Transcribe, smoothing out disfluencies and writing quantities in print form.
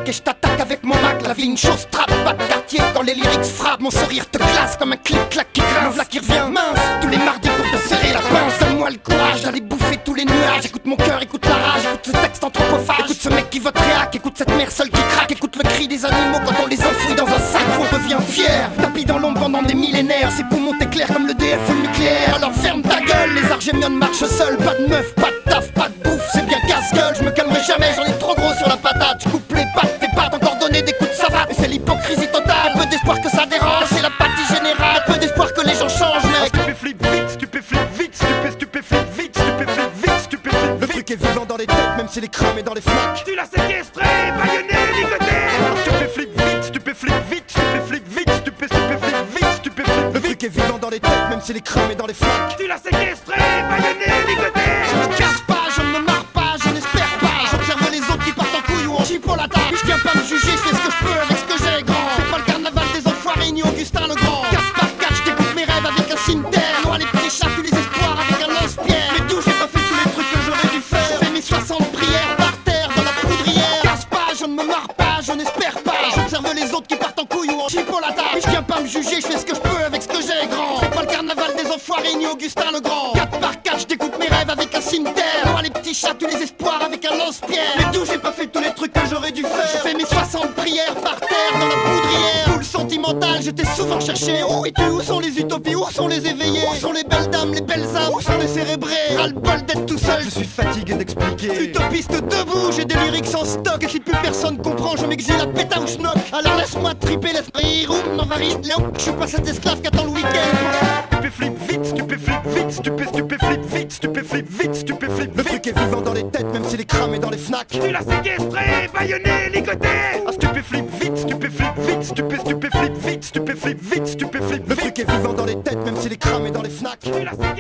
et je t'attaque avec mon Mac. La vie une chose trappe, pas de quartier quand les lyrics frappent. Mon sourire te glace comme un clic-clac qui grince. Le v'là qui revient mince, tous les mardis pour te serrer la pince. Donne-moi le courage d'aller bouffer tous les nuages. Écoute mon cœur, écoute la rage, écoute ce texte anthropophage. Écoute ce mec qui vote réac, écoute cette mère seule qui craque. Écoute le cri des animaux quand on les enfouit dans un sac où on devient fier. Tapis dans l'ombre pendant des millénaires, ses poumons t'éclairent comme le DF ou le nucléaire. Alors ferme ta gueule, les argémionnes marchent seuls. Pas de meuf, pas de taf, pas de bouffe, c'est bien casse-gueule. Je me calmerai jamais, j'en ai trop gros sur la patate. Je coupe les pattes, tes pattes, encore donner des coups de savate. Mais c'est l'hypocrisie totale, peu d'espoir que ça dérange. C'est l'apathie générale, peu d'espoir que les gens changent, mec. Stupéflip vite, stupéflip vite, stupéflip vite, stupéflip vite, stupéflip vite. Le truc est vivant dans les têtes, même si les cramés dans les flaques. Tu l'as séquestré, baïonné, ligoté. Stupéflip vite, stupéflip vite, stupéflip vite, stupéflip vite, stupéflip. Le truc est vivant dans les têtes, même si les cramés dans les flaques. Tu l'as séquestré, baïonné, ligoté. Je ne casse pas, je ne me marre pas, je n'espère pas. J'observe les autres qui partent en couille ou en chie pour la table. Je viens pas me juger, je fais ce que je peux avec ce que j'ai, grand. C'est pas le carnaval des enfoirés ni Augustin le Grand. 4 par 4, je découpe mes rêves avec un cimetière. Noie les petits chats, tous les espoirs avec un lance-pierre. Mais d'où j'ai pas fait tous les trucs que j'aurais dû faire. Je fais mes 60 prières par terre dans la poudrière. Casse pas, je ne me marre pas, je n'espère pas. J'observe les autres qui partent en couille ou en chie pour la table. Je viens pas me juger, je fais ce que je peux avec ce que j'ai, grand. C'est pas le carnaval des enfoirés ni Augustin le Grand. 4 par 4, je découpe mes rêves avec un cimetière. Noie les petits chats, tous les espoirs avec un lance-pierre. Mais d'où j'ai pas fait tous les trucs que j'aurais dû faire. Je fais mes 60 prières par terre dans la poudrière. Full sentimental, j'étais souvent cherché. Où es-tu? Où sont les utopies? Où sont les éveillés? Où sont les belles dames, les belles âmes? Où sont les cérébrés? Ras-le-bol d'être tout seul, je suis fatigué d'expliquer. Utopiste debout, j'ai des lyrics en stock. Et si plus personne comprend, je m'exile à péta ou schnock. Alors laisse-moi triper, laisse rire ou m'en varie. Léon, je suis pas cet esclave qui attend le week-end. Stupéflip vite, stupéflip vite, stupéflip vite, stupéflip vite, stupéflip vite. Le truc est vivant dans les têtes, même si les cramés dans les fnacs. Tu l'as séquestré, baïonné, ligoté. Stupéflip vite, stupéflip vite, stupéflip vite, stupéflip vite, stupéflip vite. Le truc est vivant dans les têtes, même si les cramés dans les fnacs. Tu l'as séquestré.